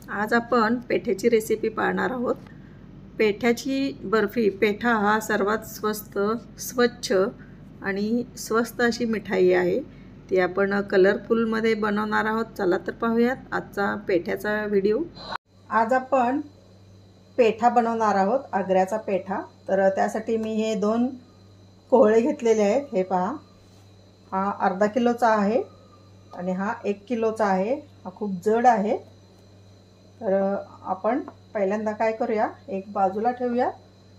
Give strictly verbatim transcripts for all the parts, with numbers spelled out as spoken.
आज आपण पेठ्याची रेसिपी पाहणार आहोत। पेठ्याची बर्फी पेठा हा सर्वात स्वस्त, स्वच्छ आणि स्वस्त अशी मिठाई आहे। ती आपण कलरफुल मध्ये बनवणार आहोत। चला तर पाहूयात आजचा पेठ्याचा व्हिडिओ। आज आपण पेठा बनवणार आहोत, आग्र्याचा पेठा। तर त्यासाठी मी हे दोन कोहळे घेतलेले आहेत। हे पहा, हा अर्धा किलोचा आहे आणि हा एक किलोचा आहे। हा खूप जड आहे। तर आपण पहिल्यांदा काय करूया, एक बाजूला ठेवूया।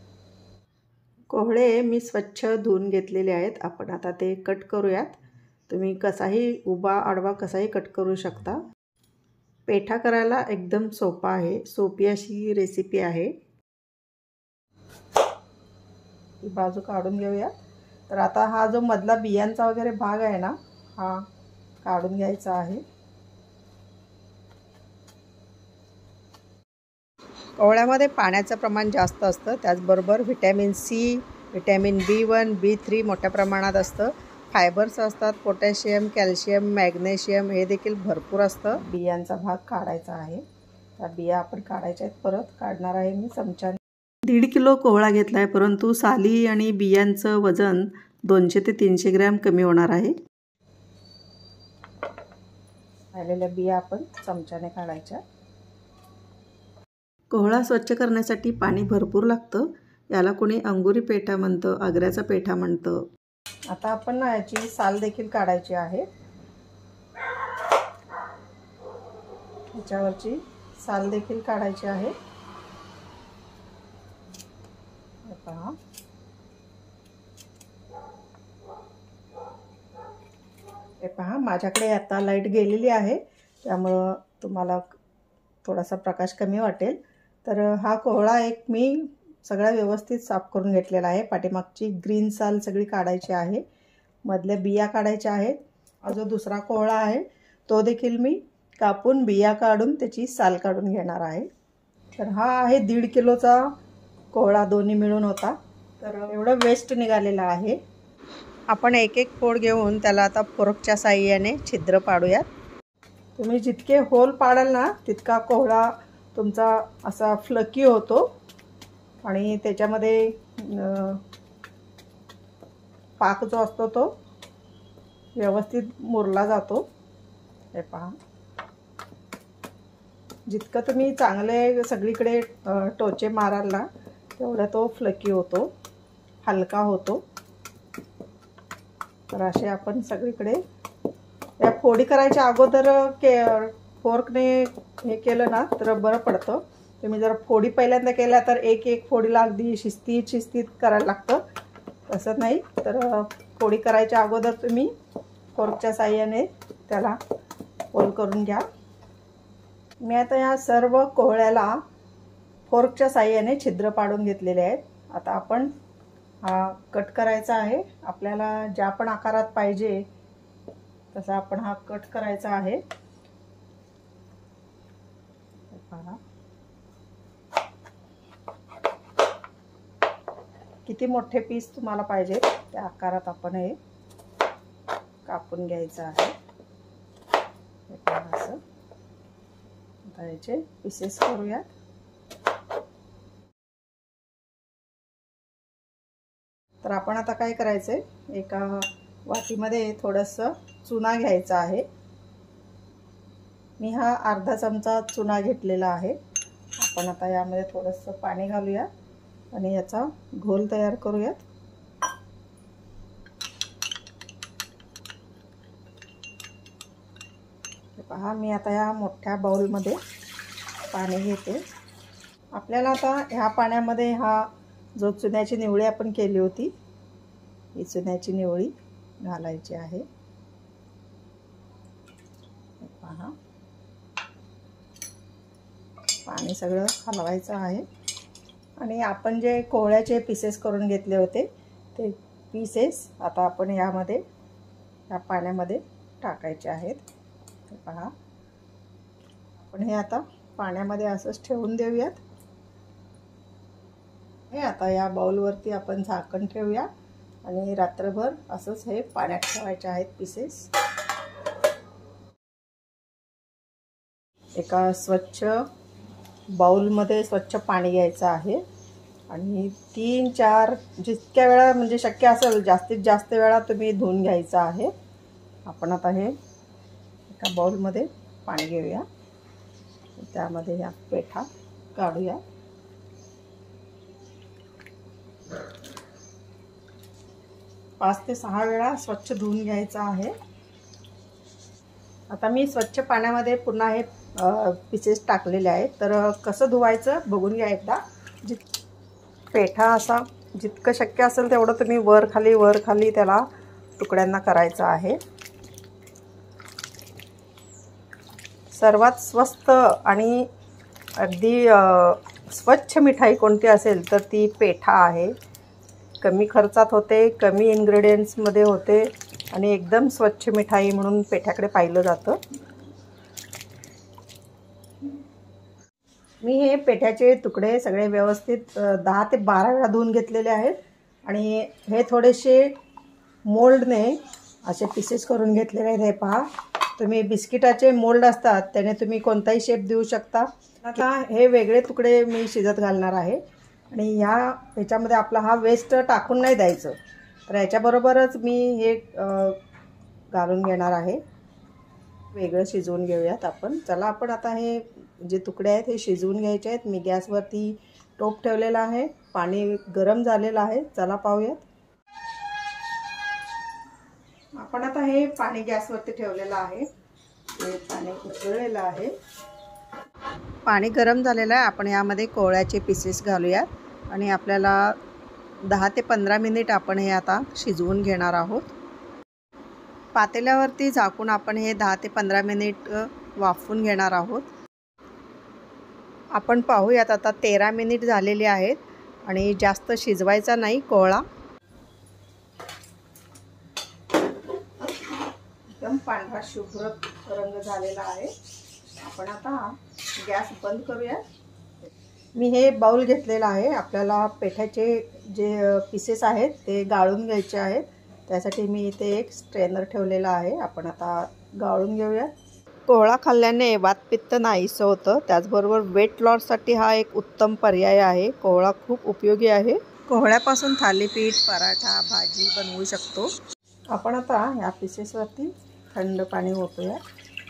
कोहळे मी स्वच्छ धुवून घेतलेले आहेत। आपण आता ते कट करूयात। तुम्ही कसाही उभा आडवा कसाही कट करू शकता। पेठा करायला एकदम सोपा आहे, सोपी अशी रेसिपी आहे। ही बाजू काढून घेऊया। तर आता हा जो मधला बियांचा वगैरे भाग आहे ना, हा काढून घ्यायचा आहे। कोहळ्यामध्ये पाण्याचं प्रमाण जास्त असतं, त्याचबरोबर vitamin C, vitamin B one, B three मोठ्या प्रमाणात असतं। फायबर्स असतात, पोटॅशियम, कॅल्शियम, मॅग्नेशियम हे देखील भरपूर असतं। बियांचा भाग काढायचा आहे। त्या बिया आपण काढायच्या आहेत, परत काढणार आहे मी चमच्याने। दीड किलो कोहळा घेतला आहे, परंतु साली आणि बियांचं वजन दोनशे ते तीनशे ग्रॅम कमी होणार आहे। राहिलेल्या बिया आपण चमच्याने काढायच्या। कोहळा स्वच्छ करण्यासाठी पाणी भरपूर लागतं। याला कोणी अंगुरी पेठा म्हणतं, आग्र्याचा पेठा म्हणतं। आता आपण ना याची साल देखील काढायची आहे। याच्यावरची साल देखील काढायची आहे। हे पहा, हे पहा माझ्याकडे आता लाईट गेलेली आहे, त्यामुळं तुम्हाला थोडासा प्रकाश कमी वाटेल। तर हा कोहळा एक मी सगळा व्यवस्थित साफ करून घेतलेला आहे। पाठीमागची ग्रीन साल सगळी काढायची आहे, मधल्या बिया काढायच्या आहेत। हा जो दुसरा कोहळा आहे तो देखील मी कापून बिया काढून त्याची साल काढून घेणार आहे। तर हा आहे दीड किलोचा कोहळा, दोन्ही मिळून होता। तर एवढं वेस्ट निघालेलं आहे। आपण एक एक फोड घेऊन त्याला आता फोर्कच्या साहाय्याने छिद्र पाडूयात। तुम्ही जितके होल पाडाल ना, तितका कोहळा तुमचा असा फ्लकी होतो आणि त्याच्यामध्ये पाक जो असतो तो व्यवस्थित मुरला जातो। हे पहा, जितकं तुम्ही चांगले सगळीकडे टोचे माराल ना, तेवढा तो फ्लकी होतो, हलका होतो। तर असे आपण सगळीकडे या फोडी करायच्या अगोदर के फोर्कने हे केलं ना तर बरं पडतं। तुम्ही जर फोडी पहिल्यांदा केल्या तर एक एक फोडीला अगदी शिस्तीत शिस्तीत करायला लागतं। तसं नाही, तर फोडी करायच्या अगोदर तुम्ही फोर्कच्या साहाय्याने त्याला फोल्ड करून घ्या। मी आता या सर्व कोहळ्याला फोर्कच्या साहाय्याने छिद्र पाडून घेतलेले आहेत। आता आपण हा कट करायचा आहे। आपल्याला ज्या पण आकारात पाहिजे तसा आपण हा कट करायचा आहे। पहा किती मोठे पीस तुम्हाला पाहिजे त्या आकारात आपण हे कापून घ्यायचं आहे। हे पहा असं। आता याचे पीसेस करूया। तर आपण आता काय करायचंय, एका वाटीमध्ये थोडंसं चुना घ्यायचा आहे। मी हा अर्धा चमचा चुना घेतलेला आहे। आपण आता यामध्ये थोडंसं पाणी घालूया आणि याचा घोल तयार करूयात। पहा, मी आता या मोठ्या बाउलमध्ये पाणी घेते। आपल्याला आता ह्या पाण्यामध्ये हा जो चुन्याची निवळी आपण केली होती, ही चुन्याची निवळी घालायची आहे। पहा, पाणी सगळं हलवायचं आहे आणि आपण जे कोहळ्याचे पीसेस करून घेतले होते ते पीसेस आता आपण यामध्ये या पाण्यामध्ये टाकायचे आहेत। पहा, आपण हे आता पाण्यामध्ये असंच ठेवून देऊयात। हे आता या बाउलवरती आपण झाकण ठेवूया आणि रात्रभर असंच हे पाण्यात ठेवायचे आहेत पीसेस। एका स्वच्छ बाउलमध्ये स्वच्छ पाणी घ्यायचं आहे आणि तीन चार जितक्या वेळा म्हणजे शक्य असेल जास्तीत जास्त वेळा तुम्ही धुवून घ्यायचं आहे। आपण आता हे एका बाउलमध्ये पाणी घेऊया, त्यामध्ये ह्या पेठा काढूया। पाच ते सहा वेळा स्वच्छ धुवून घ्यायचं आहे। आता मी स्वच्छ पाण्यामध्ये पुन्हा हे पीसेस टाकलेले आहेत, तर कसं धुवायचं बघून घ्या एकदा। जित पेठा असा जितकं शक्य असेल तेवढं तुम्ही वर खाली वर खाली त्याला तुकड्यांना करायचं आहे। सर्वात स्वस्त आणि अगदी स्वच्छ मिठाई कोणती असेल तर ती पेठा आहे। कमी खर्चात होते, कमी इन्ग्रेडियंट्समध्ये होते आणि एकदम स्वच्छ मिठाई म्हणून पेठ्याकडे पाहिलं जातं। मी हे पेठ्याचे तुकडे सगळे व्यवस्थित दहा ते बारा वेळा धुवून घेतलेले आहेत आणि हे थोडेसे मोल्डने असे पीसेस करून घेतलेले आहेत। हे पहा, तुम्ही बिस्किटाचे मोल्ड असतात त्याने तुम्ही कोणताही शेप देऊ शकता। आता हे वेगळे तुकडे मी शिजत घालणार आहे आणि ह्या ह्याच्यामध्ये आपला हा वेस्ट टाकून नाही द्यायचं, तर ह्याच्याबरोबरच मी हे घालून घेणार आहे। वेगळं शिजवून घेऊयात आपण। चला आपण आता हे जे तुकडे आहेत हे शिजवून घ्यायचे आहेत। मी गॅसवरती टोप ठेवलेला आहे, पाणी गरम झालेलं आहे। चला पाहूयात। आपण आता हे पाणी गॅसवरती ठेवलेलं आहे, हे पाणी उकळलेलं आहे। पाणी गरम झालेलं आहे। आपण यामध्ये कोहळ्याचे पीसेस घालूयात आणि आपल्याला दहा ते पंधरा मिनिट आपण हे आता शिजवून घेणार आहोत। पातेल्यावरती झाकून आपण हे दहा ते पंधरा मिनिट वाफवून घेणार आहोत। आपण पाहूयात आता तेरा मिनिट झालेले आहेत आणि जास्त शिजवायचा नाही कोहळा। एकदम पांढरा शुभ्र रंग झालेला आहे। आपण आता गॅस बंद करूया। मी हे बाउल घेतलेला आहे। आपल्याला पेठ्याचे जे पीसेस आहेत ते गाळून घ्यायचे आहेत, त्यासाठी मी इथे एक स्ट्रेनर ठेवलेला आहे। आपण आता गाळून घेऊया। कोहळा खाल्ल्याने वातपित्त नाहीसं होतं, त्याचबरोबर वेट लॉससाठी हा एक उत्तम पर्याय आहे। कोहळा खूप उपयोगी आहे। कोहळ्यापासून थालीपीठ, पराठा, भाजी बनवू शकतो। आपण आता ह्या पीसेसवरती थंड पाणी ओतूया।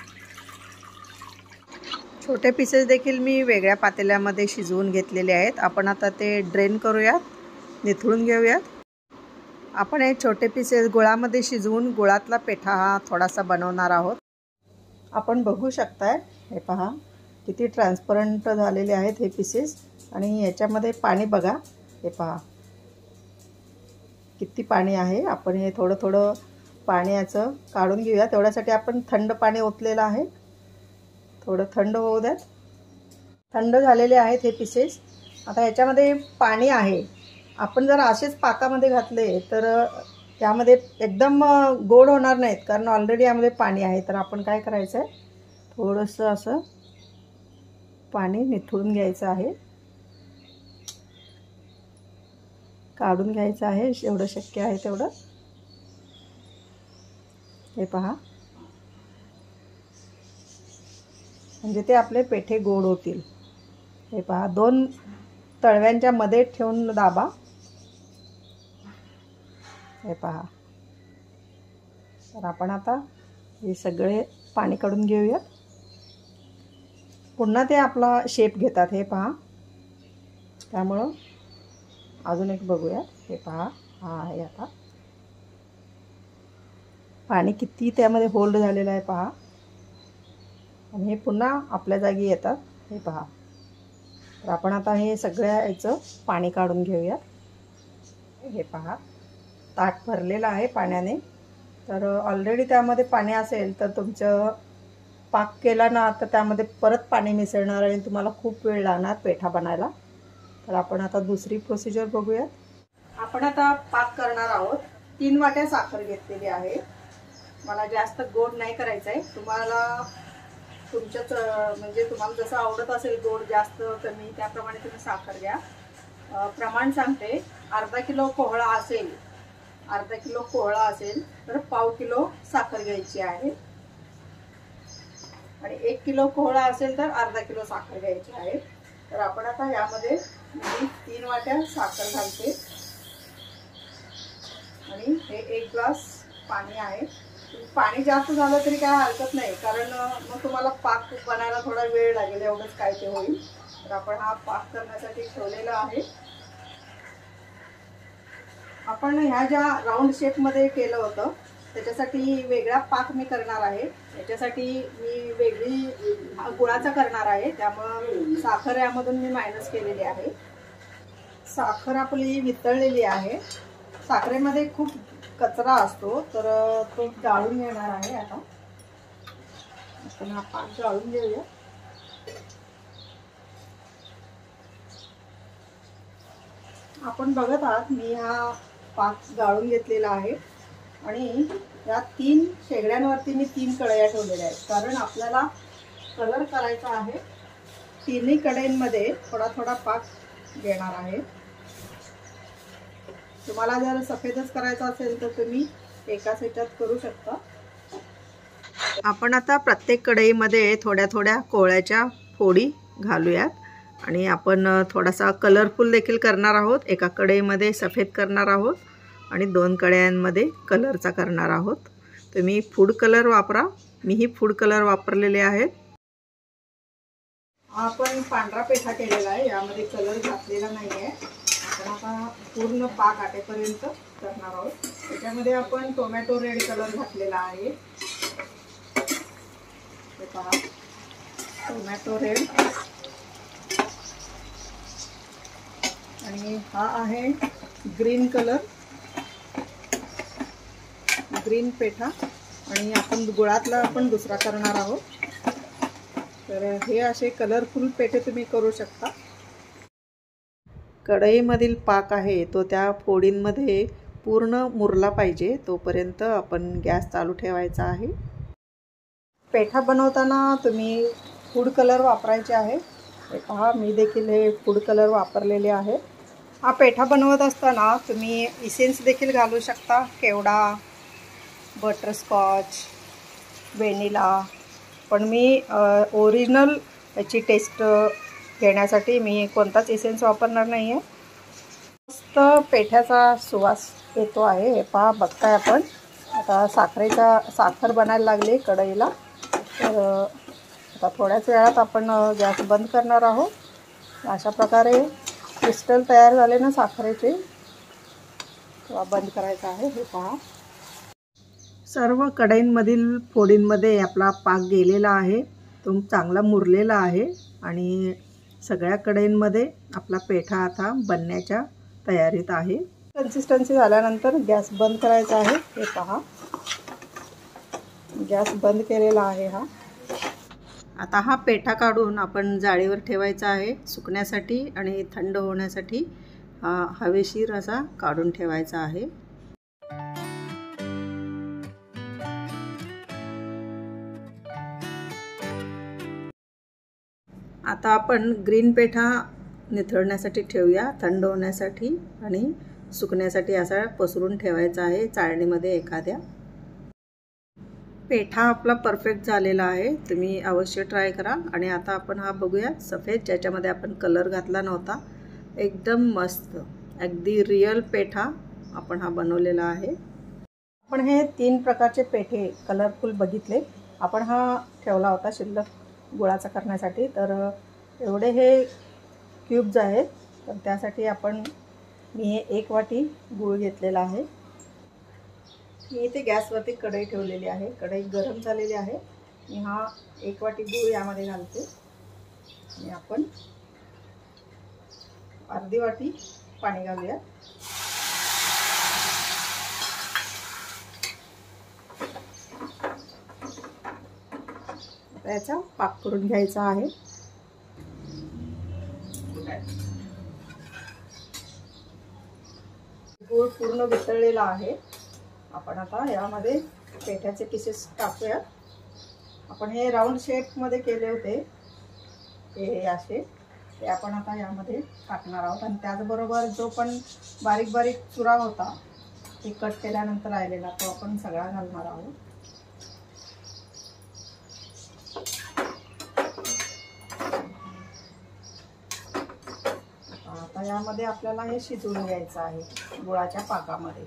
छोटे पीसेस देखील मी वेगळ्या पातेल्यामध्ये शिजवून घेतलेले आहेत। आपण आता ते ड्रेन करूयात, निथळून घेऊयात। आपण हे छोटे पीसेस गुळामध्ये शिजवून गुळातला पेठा हा थोडासा बनवणार आहोत। आपण बघू शकताय, हे पहा किती ट्रान्सपरंट झालेले आहेत हे पीसेस आणि याच्यामध्ये पाणी बघा, हे पहा किती पाणी आहे। आपण हे थोडं थोडं पाण्याचं काढून घेऊया। तेवढ्यासाठी आपण थंड पाणी ओतलेलं आहे, थोडं थंड होऊ द्यात। थंड झालेले आहेत हे पीसेस। आता याच्यामध्ये पाणी आहे, आपण जर असेच पाकामध्ये घातले तर यामध्ये एकदम गोड होणार नाहीत, कारण ऑलरेडी यामध्ये पाणी आहे। तर आपण काय करायचं आहे, थोडंसं असं पाणी निथळून घ्यायचं आहे, काढून घ्यायचं आहे जेवढं शक्य आहे तेवढं। हे पहा, म्हणजे ते आपले पेठे गोड होतील। हे पहा, दोन तळव्यांच्या मध्ये ठेवून दाबा। हे पहा, तर आपण आता हे सगळे पाणी काढून घेऊया। पुन्हा ते आपला शेप घेतात, हे पहा। त्यामुळं अजून एक बघूया। हे पहा, हा आहे आता पाणी किती त्यामध्ये होल्ड झालेलं आहे पहा, आणि हे पुन्हा आपल्या जागी येतात। हे पहा, तर आपण आता हे सगळ्या याचं पाणी काढून घेऊया। हे पहा, ताट भरलेलं आहे पाण्याने, तर ऑलरेडी त्यामध्ये पाणी असेल तर तुमचं पाक केला ना तर त्यामध्ये परत पाणी मिसळणार आणि तुम्हाला खूप वेळ लागणार पेठा बनायला। तर आपण आता दुसरी प्रोसिजर बघूया। आपण आता पाक करणार आहोत। तीन वाट्या साखर घेतलेली आहे। मला जास्त गोड नाही करायचं आहे, तुम्हाला तुमच्याच म्हणजे तुम्हाला जसं आवडत असेल गोड जास्त कमी त्याप्रमाणे तुम्ही साखर घ्या। प्रमाण सांगते, अर्धा किलो कोहळा असेल अर्धा किलो कोहळा असेल तर पाव किलो साखर घ्यायची आहे आणि एक किलो कोहळा असेल तर अर्धा किलो साखर घ्यायची आहे। तर आपण आता यामध्ये मी तीन वाट्या साखर घालते आणि हे एक ग्लास पाणी आहे। पाणी जास्त झालं तरी काय हरकत नाही, कारण मग तुम्हाला पाक बनायला थोडा वेळ लागेल, एवढंच काय ते होईल। तर आपण हा पाक करण्यासाठी ठेवलेला आहे। आपण ह्या ज्या राऊंड शेप मध्ये केलं होतं त्याच्यासाठी वेगळा पाक मी करणार आहे। याच्यासाठी मी वेगळी गुळाचा करणार आहे, त्यामुळे साखर यामधून मी मायनस केलेली आहे। साखर आपली वितळलेली आहे। साखरेमध्ये खूप कचरा असतो तर तो जाळून घेणार आहे। आता आपण हा पाक जाळून घेऊया। आपण बघत आहात मी हा पाक गाळून घेतलेला आहे आणि या तीन शेगड्यांवरती मी तीन कढया ठेवलेल्या आहेत, कारण आपल्याला कलर करायचा आहे। तिन्ही कढईंमध्ये थोडा थोडा पाक घेणार आहे। तुम्हाला जर सफेदच करायचा असेल तर तुम्ही एकाच ह्याच्यात करू शकता। आपण आता प्रत्येक कढईमध्ये थोड्या थोड्या कोळ्याच्या फोडी घालूयात आणि आपण थोडासा कलरफुल देखील करणार आहोत। एका कढईमध्ये सफेद करणार आहोत आणि दोन कढयांमध्ये कलरचा करणार आहोत। तुम्ही फूड कलर वापरा, मीही फूड कलर वापरलेले आहेत। आपण पांढरा पेठा केलेला आहे, यामध्ये कलर घातलेला नाही आहे। आपण आता पूर्ण पाक आटेपर्यंत करणार आहोत। त्याच्यामध्ये आपण टोमॅटो रेड कलर घातलेला आहे। हे पहा, टोमॅटो रेड आणि हा आहे ग्रीन कलर, ग्रीन पेठा आणि आपण गुळातला आपण दुसरा करणार आहोत। तर हे असे कलरफुल पेठे तुम्ही करू शकता। कढईमधील पाक आहे तो त्या फोडींमध्ये पूर्ण मुरला पाहिजे, तोपर्यंत आपण गॅस चालू ठेवायचा आहे। पेठा बनवताना तुम्ही फूड कलर वापरायचे आहे। हे पहा, मी देखील हे फूड कलर वापरलेले आहे। हा पेठा बनवत असताना तुम्ही इसेन्स देखील घालू शकता, केवडा, बटरस्कॉच, व्हॅनिला, पण मी ओरिजिनल याची टेस्ट घेण्यासाठी मी कोणताच इसेन्स वापरणार नाही आहे। मस्त पेठ्याचा सुवास येतो आहे। हे पहा, बघताय आपण आता साखरेचा साखर बनायला लागली कढईला। तर आता थोड्याच वेळात आपण गॅस बंद करणार आहोत। अशा प्रकारे क्रिस्टल तयार झाले ना साखरेचे, तेव्हा बंद करायचा आहे। हे पहा, सर्व कढईंमधील फोडींमध्ये आपला पाक गेलेला आहे, तो चांगला मुरलेला आहे आणि सगळ्या कढईंमध्ये आपला पेठा आता बनण्याच्या तयारीत आहे। कन्सिस्टन्सी झाल्यानंतर गॅस बंद करायचा आहे। हे पहा, गॅस बंद केलेला आहे हा। आता हा पेठा काढून आपण जाळीवर ठेवायचा आहे सुकण्यासाठी आणि थंड होण्यासाठी हा हवेशीर असा काढून ठेवायचा आहे। आता आपण ग्रीन पेठा निथळण्यासाठी ठेवूया, थंड होण्यासाठी आणि सुकण्यासाठी असा पसरून ठेवायचा आहे चाळणीमध्ये एखाद्या। पेठा आपला परफेक्ट झालेला आहे, तुम्ही अवश्य ट्राय करा। आणि आता आपण हा बघूया सफेद, ज्याच्यामध्ये आपण कलर घातला नव्हता, एकदम मस्त अगदी रियल पेठा आपण हा बनवलेला आहे। आपण हे तीन प्रकारचे पेठे कलरफुल बघितले। आपण हा ठेवला होता शिल्लक गुळाचा करण्यासाठी, तर एवढे हे क्यूब्स आहेत, तर त्यासाठी आपण मी हे एक वाटी गूळ घेतलेला आहे। मी इथे गॅसवरती कढई ठेवलेली आहे, कढई गरम झालेली आहे। मी हा एक वाटी गूळ यामध्ये घालते आणि आपण अर्धी वाटी पाणी घालूया। याचा पाक करून घ्यायचा आहे। गूळ पूर्ण वितळलेला आहे। आपण आता यामध्ये पेठ्याचे पीसेस टाकूया। आपण हे राऊंड शेप मध्ये केले होते, हे असे, ते आपण आता यामध्ये टाकणार आहोत। आणि त्याचबरोबर जो पण बारीक बारीक चुरा होता ते कट केल्यानंतर राहिलेला, तो आपण सगळा घालणार आहोत। यामध्ये आपल्याला हे शिजवून घ्यायचं आहे गुळाच्या पाकामध्ये.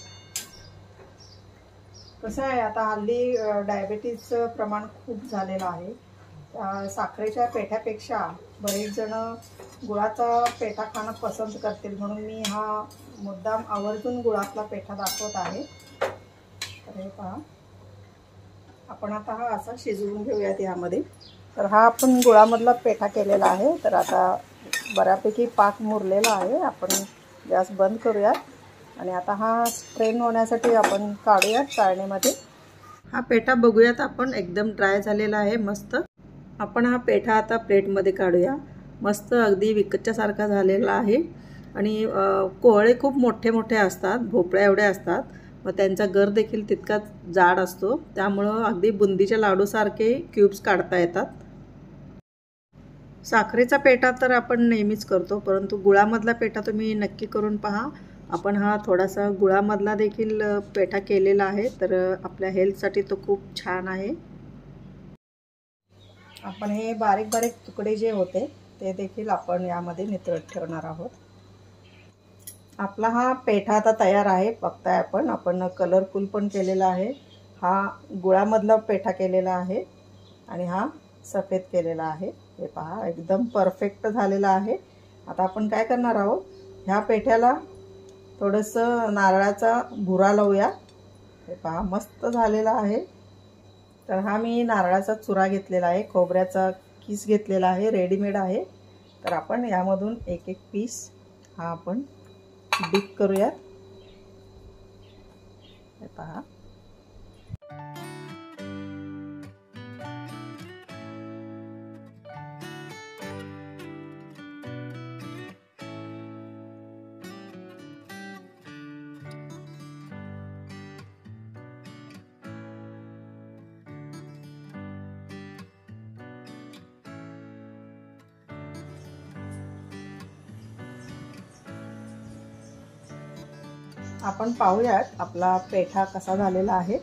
कसं आहे, आता हल्ली डायबिटीजचं प्रमाण खूप झालेलं आहे. साखरेच्या पेठ्यापेक्षा बरेच जण गुळाचा पेठा खाणं पसंत करतील, म्हणून मी हा मुद्दाम आवर्जून गुळातला पेठा दाखवत आहे. तर हे पहा, आपण आता हा असा शिजवून घेऊयात यामध्ये. तर हा आपण गुळामधला पेठा केलेला आहे. तर आता बऱ्यापैकी पाक मुरलेला आहे. आपण गॅस बंद करूयात आणि आता हा स्ट्रेन होण्यासाठी आपण काढूयात चाळणीमध्ये. हा पेठा बघूयात आपण, एकदम ड्राय झालेला आहे मस्त. आपण हा पेठा आता प्लेटमध्ये काढूया. मस्त अगदी विकतच्यासारखा झालेला आहे. आणि कोहळे खूप मोठे मोठे असतात, भोपळ्या एवढे असतात. मग त्यांचा गर देखील तितकाच जाड असतो, त्यामुळं अगदी बुंदीच्या लाडूसारखे क्यूब्स काढता येतात. साखरेचा पेठा तर आपण नेहमीच करतो, परंतु गुळामधला पेठा तुम्ही नक्की करून पहा. आपण हा थोडासा गुळामधला देखील पेठा केलेला आहे, तर आपल्या हेल्थसाठी तो खूप छान आहे. आपण हे बारीक बारीक तुकडे जे होते ते देखील आपण यामध्ये नितळत ठेवणार आहोत. आपला हा पेठा आता तयार आहे. बघताय आपण आपण कलरफुल पण केलेला आहे. हा गुळामधला पेठा केलेला आहे आणि हा सफेद केलेला आहे. हे पहा, एकदम परफेक्ट झालेला आहे. आता आपण काय करणार आहोत, ह्या पेठ्याला थोडंसं नारळाचा भुरा लावूया. हे पहा, मस्त झालेला आहे. तर हा मी नारळाचा चुरा घेतलेला आहे, खोबऱ्याचा किस घेतलेला आहे, रेडीमेड आहे. तर आपण यामधून एक एक पीस हा आपण डिप करूयात. हे पहा, आपण पाहूयात आपला पेठा कसा झालेला आहे.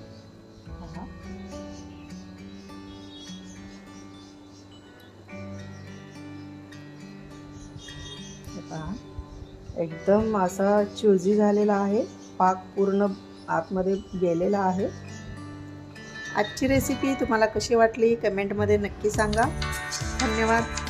पहा, एकदम असा चुजी झालेला आहे. पाक पूर्ण आतमध्ये गेलेला आहे. आजची रेसिपी तुम्हाला कशी वाटली कमेंटमध्ये नक्की सांगा. धन्यवाद.